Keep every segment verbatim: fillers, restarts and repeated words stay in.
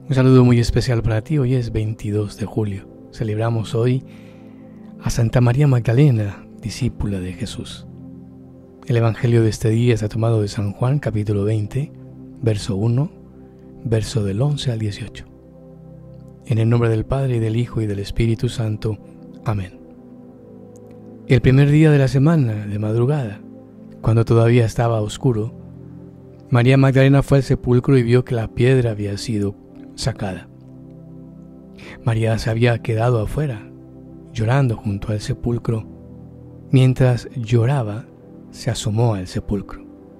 Un saludo muy especial para ti. Hoy es veintidós de julio. Celebramos hoy a Santa María Magdalena, discípula de Jesús. El evangelio de este día está tomado de San Juan, capítulo veinte, verso uno, verso del once al dieciocho. En el nombre del Padre, y del Hijo, y del Espíritu Santo. Amén. El primer día de la semana, de madrugada, cuando todavía estaba oscuro, María Magdalena fue al sepulcro y vio que la piedra había sido sacada. María se había quedado afuera, llorando junto al sepulcro. Mientras lloraba, se asomó al sepulcro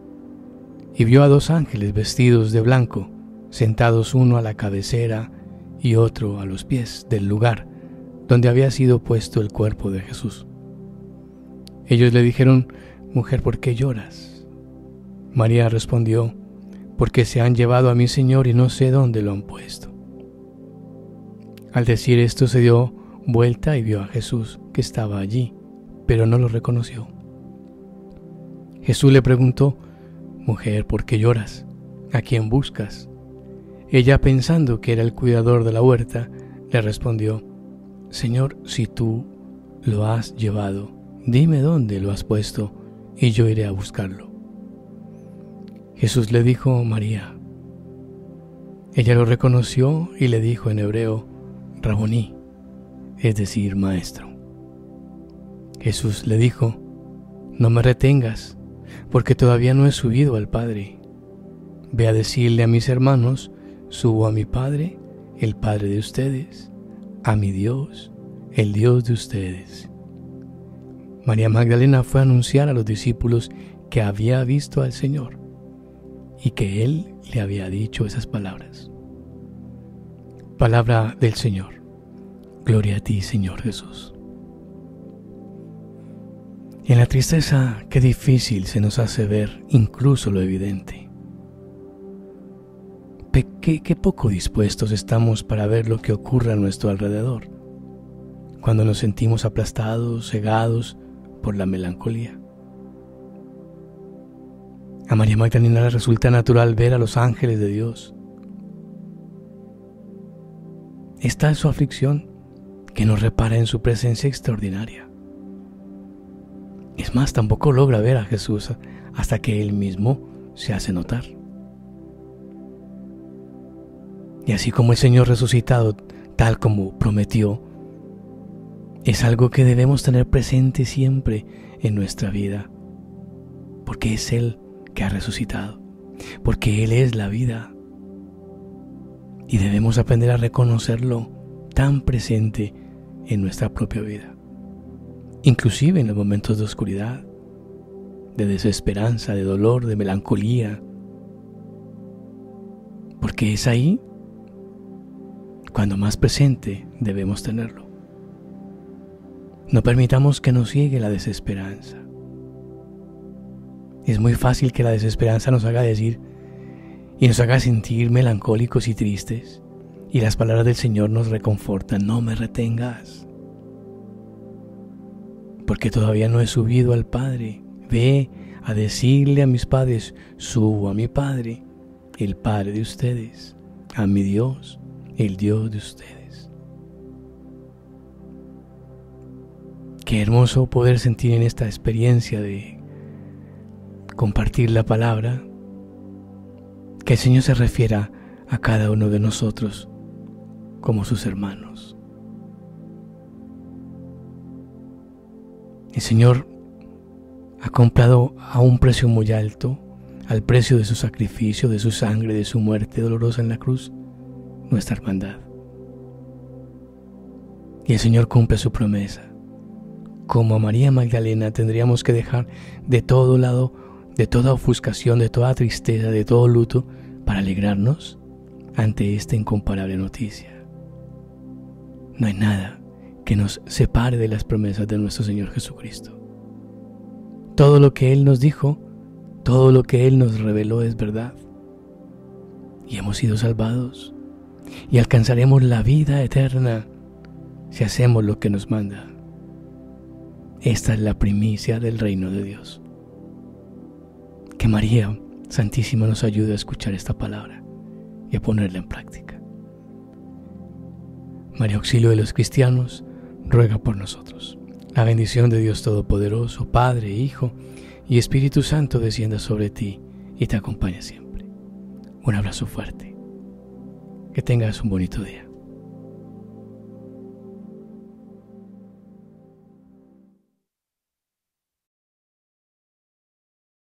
y vio a dos ángeles vestidos de blanco, sentados uno a la cabecera y otro a los pies del lugar donde había sido puesto el cuerpo de Jesús. Ellos le dijeron: «Mujer, ¿por qué lloras?». María respondió: «Porque se han llevado a mi Señor y no sé dónde lo han puesto». Al decir esto se dio vuelta y vio a Jesús, que estaba allí, pero no lo reconoció. Jesús le preguntó: «Mujer, ¿por qué lloras? ¿A quién buscas?». Ella, pensando que era el cuidador de la huerta, le respondió: «Señor, si tú lo has llevado, dime dónde lo has puesto y yo iré a buscarlo». Jesús le dijo: «María». Ella lo reconoció y le dijo en hebreo: «Raboní», es decir, maestro. Jesús le dijo: «No me retengas, porque todavía no he subido al Padre. Ve a decirle a mis hermanos: subo a mi Padre, el Padre de ustedes, a mi Dios, el Dios de ustedes». María Magdalena fue a anunciar a los discípulos que había visto al Señor y que Él le había dicho esas palabras. Palabra del Señor. Gloria a ti, Señor Jesús. En la tristeza, qué difícil se nos hace ver incluso lo evidente. Qué, qué poco dispuestos estamos para ver lo que ocurre a nuestro alrededor, cuando nos sentimos aplastados, cegados por la melancolía. A María Magdalena le resulta natural ver a los ángeles de Dios. Está en su aflicción, que no repara en su presencia extraordinaria. Es más, tampoco logra ver a Jesús hasta que Él mismo se hace notar. Y así como el Señor resucitado, tal como prometió, es algo que debemos tener presente siempre en nuestra vida, porque es Él que ha resucitado, porque Él es la vida, y debemos aprender a reconocerlo tan presente en nuestra propia vida, inclusive en los momentos de oscuridad, de desesperanza, de dolor, de melancolía, porque es ahí cuando más presente debemos tenerlo. No permitamos que nos ciegue la desesperanza. Es muy fácil que la desesperanza nos haga decir y nos haga sentir melancólicos y tristes, y las palabras del Señor nos reconfortan: no me retengas, porque todavía no he subido al Padre. Ve a decirle a mis padres: subo a mi Padre, el Padre de ustedes, a mi Dios, el Dios de ustedes. Qué hermoso poder sentir en esta experiencia de compartir la palabra, que el Señor se refiera a cada uno de nosotros como sus hermanos. El Señor ha comprado a un precio muy alto, al precio de su sacrificio, de su sangre, de su muerte dolorosa en la cruz, nuestra hermandad. Y el Señor cumple su promesa. Como a María Magdalena, tendríamos que dejar de todo lado, de toda ofuscación, de toda tristeza, de todo luto, para alegrarnos ante esta incomparable noticia. No hay nada que nos separe de las promesas de nuestro Señor Jesucristo. Todo lo que Él nos dijo, todo lo que Él nos reveló es verdad. Y hemos sido salvados y alcanzaremos la vida eterna si hacemos lo que nos manda. Esta es la primicia del reino de Dios. Que María Santísima nos ayude a escuchar esta palabra y a ponerla en práctica. María Auxilio de los cristianos, ruega por nosotros. La bendición de Dios Todopoderoso, Padre, Hijo y Espíritu Santo descienda sobre ti y te acompañe siempre. Un abrazo fuerte. Que tengas un bonito día.